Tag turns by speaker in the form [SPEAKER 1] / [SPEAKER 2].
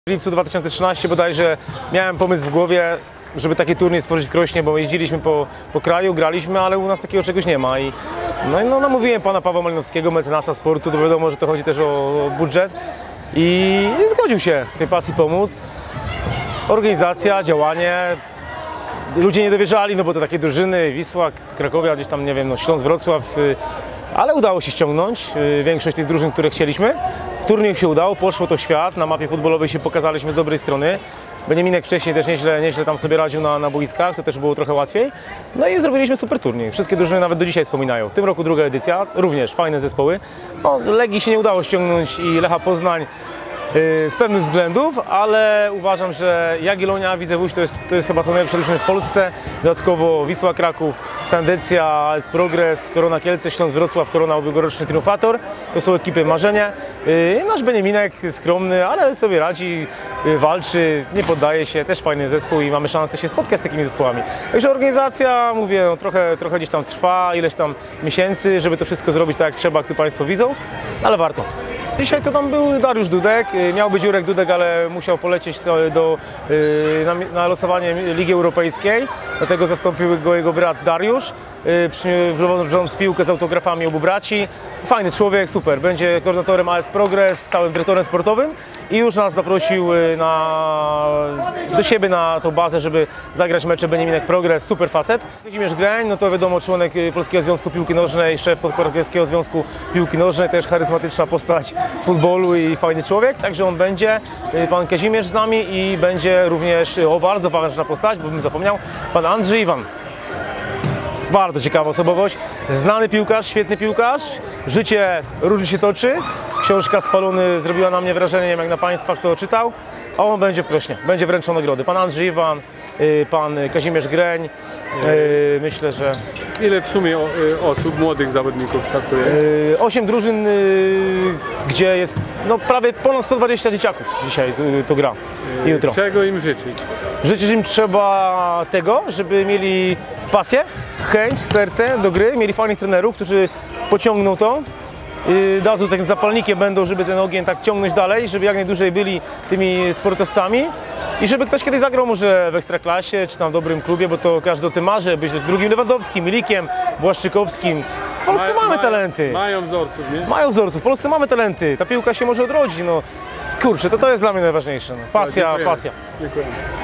[SPEAKER 1] W lipcu 2013 bodajże miałem pomysł w głowie, żeby taki turniej stworzyć w Krośnie, bo jeździliśmy po kraju, graliśmy, ale u nas takiego czegoś nie ma. No namówiłem pana Pawła Malinowskiego, mecenasa sportu, to wiadomo, że to chodzi też o budżet i zgodził się w tej pasji pomóc. Organizacja, działanie, ludzie nie dowierzali, no bo to takie drużyny, Wisła, Krakowia, gdzieś tam, nie wiem, no Śląsk, Wrocław, ale udało się ściągnąć większość tych drużyn, które chcieliśmy. Turniej się udało, poszło to w świat, na mapie futbolowej się pokazaliśmy z dobrej strony. Beniaminek wcześniej też nieźle tam sobie radził na boiskach, to też było trochę łatwiej. No i zrobiliśmy super turniej. Wszystkie drużyny nawet do dzisiaj wspominają. W tym roku druga edycja, również fajne zespoły. No, Legii się nie udało ściągnąć i Lecha Poznań z pewnych względów, ale uważam, że Jagiellonia, Widzew Łódź to jest chyba to najlepsze drużyny w Polsce. Dodatkowo Wisła Kraków, Sandecja, AS Progress, Korona Kielce, Śląsk Wrocław, Korona ubiegłoroczny Triumfator. To są ekipy marzenie. Nasz Beniaminek skromny, ale sobie radzi, walczy, nie poddaje się, też fajny zespół i mamy szansę się spotkać z takimi zespołami. Także organizacja, mówię, no, trochę gdzieś tam trwa, ileś tam miesięcy, żeby to wszystko zrobić tak jak trzeba, jak tu Państwo widzą, ale warto. Dzisiaj to tam był Dariusz Dudek, miał być Jurek Dudek, ale musiał polecieć na losowanie Ligi Europejskiej, dlatego zastąpił go jego brat Dariusz. Przywożąc piłkę z autografami obu braci. Fajny człowiek, super. Będzie koordynatorem AS Progress, całym dyrektorem sportowym i już nas zaprosił do siebie na tą bazę, żeby zagrać mecze Beniaminek Progress. Super facet. Kazimierz Greń, no to wiadomo, członek Polskiego Związku Piłki Nożnej, szef Polskiego Związku Piłki Nożnej, też charyzmatyczna postać futbolu i fajny człowiek. Także on będzie, pan Kazimierz z nami i będzie również, bardzo ważna postać, bo bym zapomniał, pan Andrzej Iwan. Bardzo ciekawa osobowość, znany piłkarz, świetny piłkarz, życie różnie się toczy, książka Spalony zrobiła na mnie wrażenie, nie wiem jak na Państwa kto czytał, a on będzie w Krośnie, będzie wręczał nagrody. Pan Andrzej Iwan, pan Kazimierz Greń, myślę, że...
[SPEAKER 2] Ile w sumie osób, młodych zawodników startuje?
[SPEAKER 1] 8 drużyn, gdzie jest no, prawie ponad 120 dzieciaków dzisiaj to gra jutro.
[SPEAKER 2] Czego im życzyć?
[SPEAKER 1] Życzyć im trzeba tego, żeby mieli pasję, chęć, serce do gry, mieli fajnych trenerów, którzy pociągną to, dadzą takim zapalnikiem będą, żeby ten ogień tak ciągnąć dalej, żeby jak najdłużej byli tymi sportowcami i żeby ktoś kiedyś zagrał może w Ekstraklasie czy tam w dobrym klubie, bo to każdy o tym marzy, być drugim Lewandowskim, Milikiem, Błaszczykowskim. W Polsce mamy talenty.
[SPEAKER 2] Mają wzorców, nie?
[SPEAKER 1] Mają wzorców, w Polsce mamy talenty, ta piłka się może odrodzić, no kurczę, to jest dla mnie najważniejsze, no. Pasja, pasja.
[SPEAKER 2] Dziękuję.